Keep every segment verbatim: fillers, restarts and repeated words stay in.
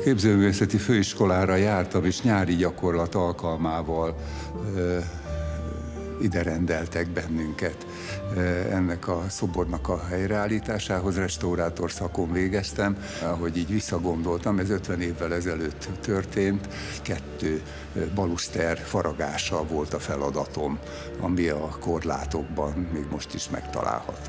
Képzőművészeti Főiskolára jártam, és nyári gyakorlat alkalmával ö, ide rendeltek bennünket. Ennek a szobornak a helyreállításához restaurátor szakon végeztem. Ahogy így visszagondoltam, ez ötven évvel ezelőtt történt. Kettő baluszter faragása volt a feladatom, ami a korlátokban még most is megtalálható.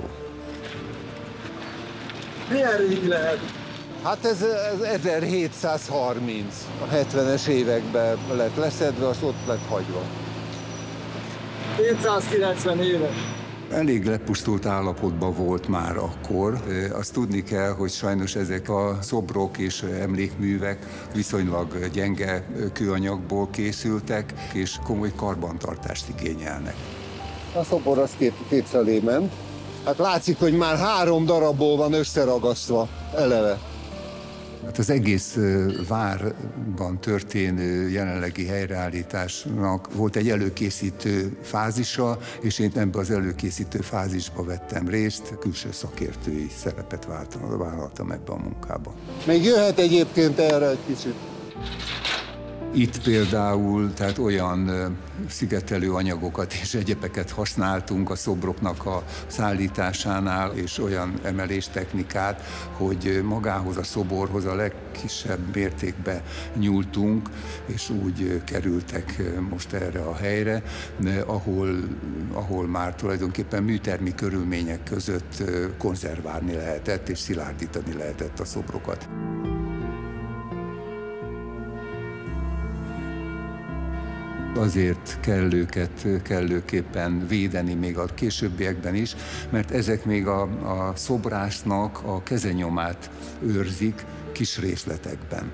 Milyen régi lehet? Hát ez, ez ezerhétszázharminc. A hetvenes években lett leszedve, az ott lett hagyva. kétszázkilencven éve. Elég lepusztult állapotban volt már akkor. Azt tudni kell, hogy sajnos ezek a szobrok és emlékművek viszonylag gyenge kőanyagból készültek, és komoly karbantartást igényelnek. A szobor az két, kétfelé ment. Hát látszik, hogy már három darabból van összeragasztva eleve. Hát az egész várban történő jelenlegi helyreállításnak volt egy előkészítő fázisa, és én ebben az előkészítő fázisba vettem részt, külső szakértői szerepet vállaltam ebbe a munkába. Még jöhet egyébként erre egy kicsit. Itt például tehát olyan szigetelő anyagokat és egyebeket használtunk a szobroknak a szállításánál, és olyan emeléstechnikát, hogy magához a szoborhoz a legkisebb mértékben nyúltunk, és úgy kerültek most erre a helyre, ahol, ahol már tulajdonképpen műtermi körülmények között konzerválni lehetett és szilárdítani lehetett a szobrokat. Azért kell őket kellőképpen védeni még a későbbiekben is, mert ezek még a, a szobrásznak a kezenyomát őrzik kis részletekben.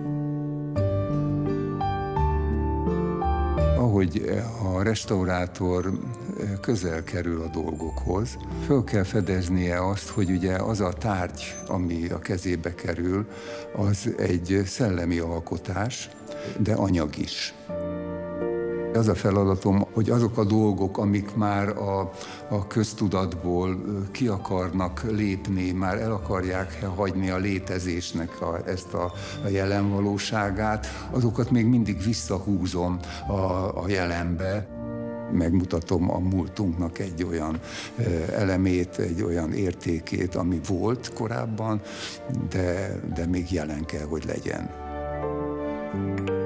Ahogy a restaurátor közel kerül a dolgokhoz, föl kell fedeznie azt, hogy ugye az a tárgy, ami a kezébe kerül, az egy szellemi alkotás, de anyag is. Az a feladatom, hogy azok a dolgok, amik már a, a köztudatból ki akarnak lépni, már el akarják hagyni a létezésnek a, ezt a, a jelen valóságát, azokat még mindig visszahúzom a, a jelenbe. Megmutatom a múltunknak egy olyan elemét, egy olyan értékét, ami volt korábban, de, de még jelen kell, hogy legyen.